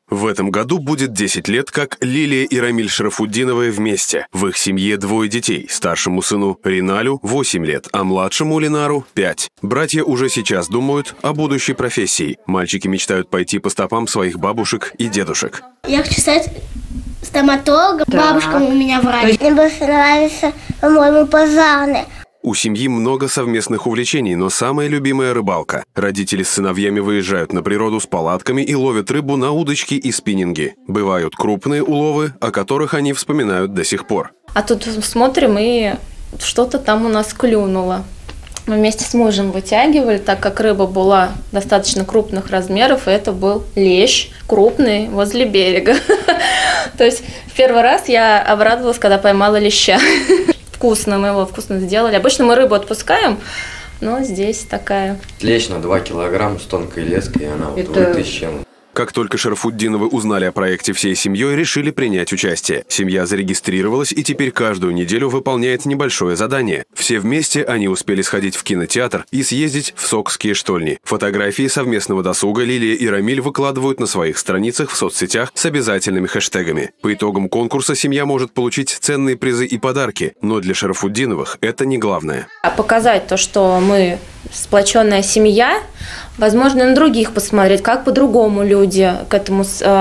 В этом году будет 10 лет, как Лилия и Рамиль Шарафутдиновы вместе. В их семье 2 детей. Старшему сыну Риналю 8 лет, а младшему Ленару 5. Братья уже сейчас думают о будущей профессии. Мальчики мечтают пойти по стопам своих бабушек и дедушек. Я хочу стать стоматологом. Да. Бабушка у меня врач. Мне больше нравится, по-моему, пожарный. У семьи много совместных увлечений, но самая любимая – рыбалка. Родители с сыновьями выезжают на природу с палатками и ловят рыбу на удочки и спиннинги. Бывают крупные уловы, о которых они вспоминают до сих пор. А тут смотрим, и что-то там у нас клюнуло. Мы вместе с мужем вытягивали, так как рыба была достаточно крупных размеров, и это был лещ крупный возле берега. То есть в первый раз я обрадовалась, когда поймала леща. Вкусно, мы его вкусно сделали. Обычно мы рыбу отпускаем, но здесь такая. Лещ на 2 килограмма с тонкой леской, и она вот выйдет с чем. Как только Шарафутдиновы узнали о проекте всей семьей, решили принять участие. Семья зарегистрировалась и теперь каждую неделю выполняет небольшое задание. Все вместе они успели сходить в кинотеатр и съездить в Сокские штольни. Фотографии совместного досуга Лилия и Рамиль выкладывают на своих страницах в соцсетях с обязательными хэштегами. По итогам конкурса семья может получить ценные призы и подарки, но для Шарафутдиновых это не главное. Показать то, что мы сплоченная семья, возможно, на других посмотреть, как по-другому люди к этому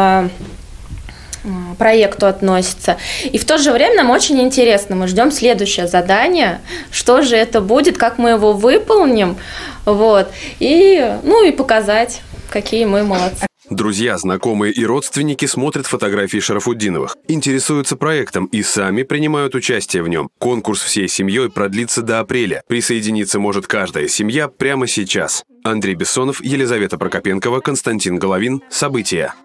проекту относятся. И в то же время нам очень интересно, мы ждем следующее задание, что же это будет, как мы его выполним, вот, и показать, какие мы молодцы. Друзья, знакомые и родственники смотрят фотографии Шарафутдиновых, интересуются проектом и сами принимают участие в нем. Конкурс всей семьей продлится до апреля. Присоединиться может каждая семья прямо сейчас. Андрей Бессонов, Елизавета Прокопенкова, Константин Головин. События.